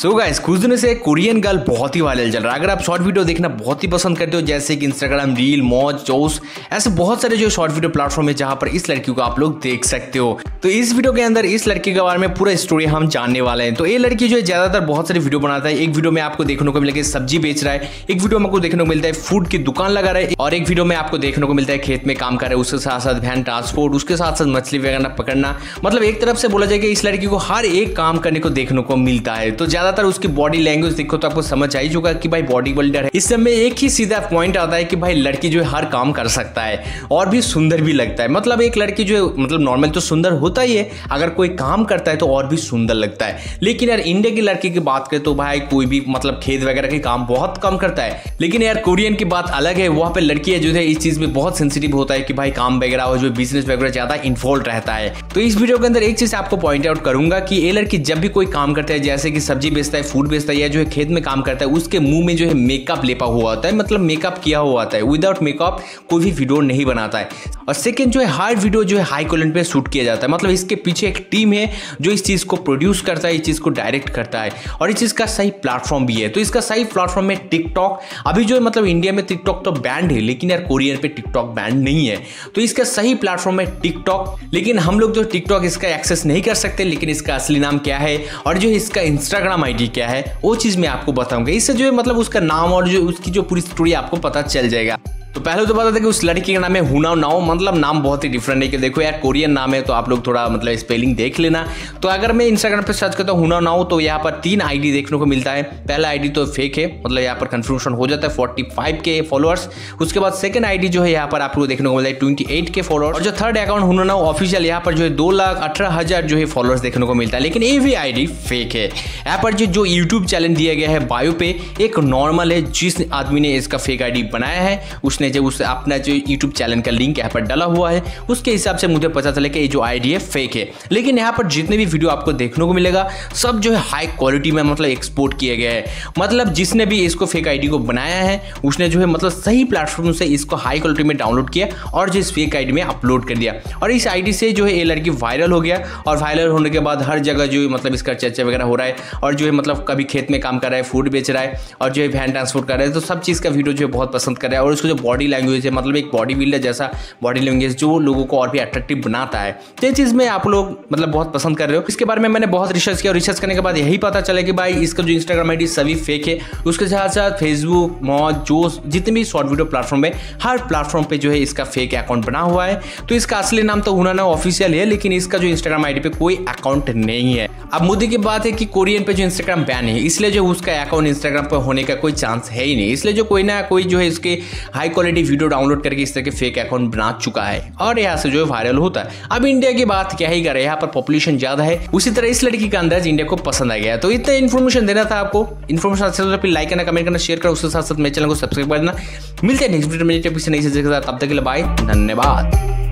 So guys, कुछ दिनों से कोरियन गर्ल बहुत ही वायरल चल रहा है। अगर आप शॉर्ट वीडियो देखना बहुत ही पसंद करते हो, जैसे कि इंस्टाग्राम रील, मौज, जोस, ऐसे बहुत सारे जो शॉर्ट वीडियो प्लेटफॉर्म है जहां पर इस लड़की को आप लोग देख सकते हो। तो इस वीडियो के अंदर इस लड़की के बारे में पूरा स्टोरी हम जानने वाले हैं। तो ये लड़की जो है ज्यादातर बहुत सारी वीडियो बनाता है। एक वीडियो में आपको देखने को मिलेगा सब्जी बेच रहा है, एक वीडियो में आपको देखने को मिलता है फूड की दुकान लगा रहा है, और एक वीडियो में आपको देखने को मिलता है खेत में काम कर रहा है, उसके साथ साथ वैन ट्रांसपोर्ट, उसके साथ साथ मछली वगैरह पकड़ना। मतलब एक तरफ से बोला जाए कि इस लड़की को हर एक काम करने को देखने को मिलता है। तो ज्यादातर उसकी बॉडी लैंग्वेज देखो तो आपको समझ आ ही चुका कि भाई बॉडी बिल्डर है। इस समय एक ही सीधा पॉइंट आता है कि भाई लड़की जो है हर काम कर सकता है और भी सुंदर भी लगता है। मतलब एक लड़की जो है मतलब नॉर्मल तो सुंदर होता ही है, अगर कोई काम करता है तो और भी सुंदर लगता है। लेकिन यार इंडिया की लड़की की बात करें तो भाई कोई भी मतलब खेत वगैरह के काम बहुत कम करता है। लेकिन यार कोरियन की बात अलग है, वहां पे लड़कियां जो है इस चीज में बहुत सेंसिटिव होता है कि भाई काम वगैरह और जो बिजनेस वगैरह ज्यादा इन्वॉल्व रहता है। तो इस वीडियो के अंदर एक चीज आपको पॉइंट आउट करूंगा कि ये लड़की जब भी कोई काम करता है, जैसे कि सब्जी बेचता है, फूड बेचता है या जो है खेत में काम करता है, उसके मुंह में जो है मेकअप लेपा हुआ होता है, मतलब मेकअप किया हुआ होता है। विदाउट मेकअप कोई भी वीडियो नहीं बनाता है। और सेकंड जो है हर वीडियो जो है हाई क्वालिटी पे शूट किया जाता है। मतलब इसके पीछे एक टीम है जो इस चीज को प्रोड्यूस करता है, इस चीज को डायरेक्ट करता है, और इस चीज का सही प्लेटफॉर्म भी है। तो इसका सही प्लेटफॉर्म है टिकटॉक। अभी जो है मतलब इंडिया में टिकटॉक तो बैंड है, लेकिन यार कोरियन पे टिकटॉक बैंड नहीं है। तो इसका सही प्लेटफॉर्म है टिकटॉक। लेकिन हम लोग जो टिकटॉक इसका एक्सेस नहीं कर सकते, लेकिन इसका असली नाम क्या है और जो इसका इंस्टाग्राम आईडी क्या है वो चीज मैं आपको बताऊंगा। इससे जो है मतलब उसका नाम और जो उसकी जो पूरी स्टोरी आपको पता चल जाएगा। तो पहले तो बता दें कि उस लड़की का नाम है हुना नाओ। मतलब नाम बहुत ही डिफरेंट है कि देखो यार कोरियन नाम है तो आप लोग थोड़ा मतलब स्पेलिंग देख लेना। तो अगर मैं इंस्टाग्राम पे सर्च करता हूँ हुना नाओ तो यहाँ पर 3 आईडी देखने को मिलता है। पहला आईडी तो फेक है, मतलब यहाँ पर कंफ्यूजन हो जाता है, 45 के फॉलोअर्स। उसके बाद सेकंड आईडी जो है यहाँ पर आपको देखने को मिलता है 28 के फॉलोअर्स, और जो थर्ड अकाउंट हुना नाओ ऑफिशियल यहाँ पर जो है 2,18,000 जो है फॉलोअर्स देखने को मिलता है। लेकिन ये भी आईडी फेक है। यहाँ पर जो यूट्यूब चैनल दिया गया है बायो पे एक नॉर्मल है, जिस आदमी ने इसका फेक आईडी बनाया है उसने जब उससे अपना जो यूट्यूब चैनल का लिंक यहाँ पर डाला हुआ है उसके हिसाब से मुझे पता चला कि ये जो आईडी है फेक है। लेकिन यहाँ पर जितने भी वीडियो आपको देखने को मिलेगा सब जो है हाई क्वालिटी में मतलब एक्सपोर्ट किए गए हैं। मतलब जिसने भी इसको फेक आईडी को बनाया है उसने जो है मतलब सही प्लेटफॉर्म से इसको हाई क्वालिटी में डाउनलोड किया और जो इस फेक आईडी में अपलोड कर दिया, और इस आईडी से जो है ये लड़की वायरल हो गया। और वायरल होने के बाद हर जगह जो मतलब इसका चर्चा वगैरह हो रहा है, और जो है मतलब कभी खेत में काम कर रहा है, फूड बेच रहा है, और जो है वैन ट्रांसपोर्ट कर रहा है। तो सब चीज़ का वीडियो जो है बहुत पसंद कर रहा है। और उसको जो बॉडी लैंग्वेज है, मतलब एक बॉडी बिल्डर जैसा बॉडी लैंग्वेज जो लोगों को और भी अट्रैक्टिव बनाता है। तो ये चीज़ में आप लोग मतलब बहुत पसंद कर रहे हो। इसके बारे में मैंने बहुत रिसर्च किया और रिसर्च करने के बाद यही पता चला कि भाई इसका जो इंस्टाग्राम आईडी सभी फेक है। उसके साथ साथ फेसबुक, मौज, जोश, जितने भी शॉर्ट वीडियो प्लेटफॉर्म है हर प्लेटफॉर्म पे जो है इसका फेक अकाउंट बना हुआ है। तो इसका असली नाम तो हुना नाओ ऑफिशियल है, लेकिन इसका जो इंस्टाग्राम आईडी पे कोई अकाउंट नहीं है। अब मुद्दे की बात है कि कोरियन पे जो इंस्टाग्राम बैन है, इसलिए जो उसका अकाउंट इंस्टाग्राम पर होने का कोई चांस है ही नहीं। इसलिए जो कोई ना कोई जो है इसके हाई क्वालिटी वीडियो डाउनलोड करके इस तरह के फेक अकाउंट बना चुका है और यहाँ से जो है वायरल होता है। अब इंडिया की बात क्या ही करे, यहाँ पर पॉपुलेशन ज्यादा है, उसी तरह इस लड़की का अंदाज इंडिया को पसंद आ गया। तो इतना इन्फॉर्मेशन देना था आपको। इन्फॉर्मेशन अच्छा लगा फिर लाइक करना, कमेंट करना, शेयर करना, उसके साथ साथ मेरे चैनल को सब्सक्राइब करना। मिलते हैं नेक्स्ट वीडियो में नई से, तब तक के लिए बाय, धन्यवाद।